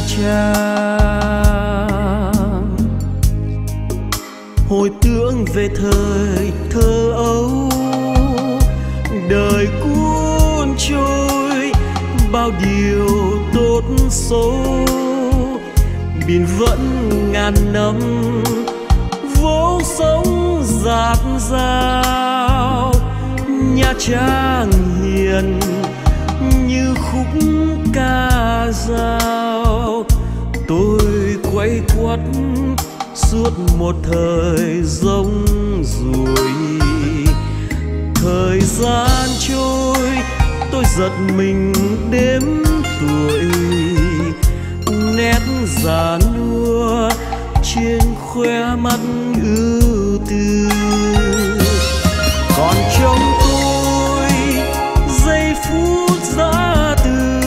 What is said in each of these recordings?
Trang. Hồi tưởng về thời thơ ấu, đời cuốn trôi bao điều tốt xấu, biển vẫn ngàn năm vô sống dạt dào. Nha Trang hiền như khúc ca dao, tôi quay quắt suốt một thời rông ruổi. Thời gian trôi tôi giật mình đếm tuổi, nét già nua trên khóe mắt ưu tư. Còn trong tôi giây phút giã từ,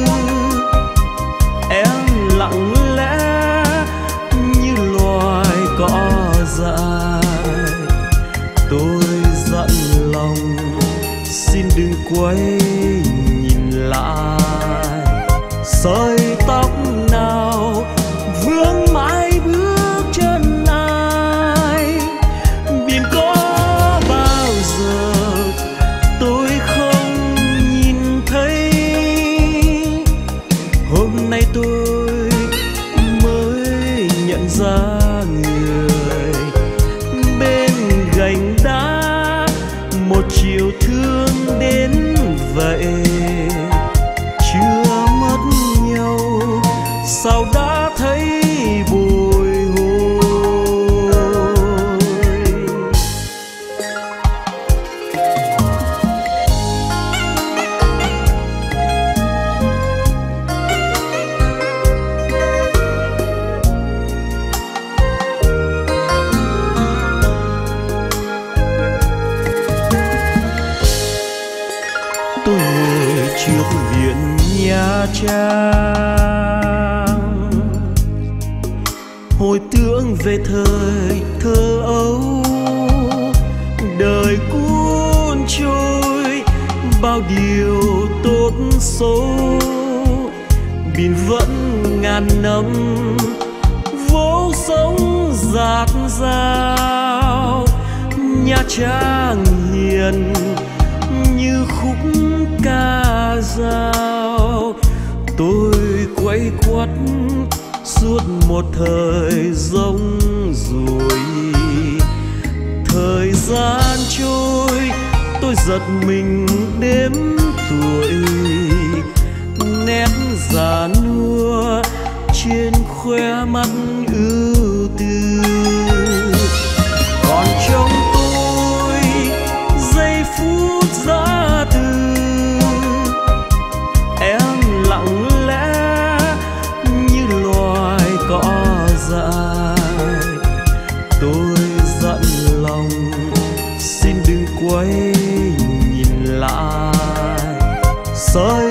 em lặng lẽ như loài cỏ dại. Tôi dặn lòng xin đừng quay nhìn lại, sợi tóc nào vương mãi bước chân ai. Biển có bao giờ tôi không nhìn thấy, hôm nay tôi mới nhận ra người bên gành đá một chiều thương đến vậy. Chưa mất nhau sao đã thấy bồi hồi. Tôi ngồi trước biển Nha Trang, hồi tưởng về thời thơ ấu, đời cuốn trôi bao điều tốt xấu, biển vẫn ngàn năm vô sống dạt dào. Nha Trang hiền như khúc ca dao, tôi quay quắt suốt một thời rông ruổi. Thời gian trôi tôi giật mình đếm tuổi, nét già nua trên khóe mắt ưu tư. Còn trong tôi giây phút giã từ, em lặng lẽ như loài cỏ dại. Tôi dặn lòng xin đừng quay nhìn lại, soi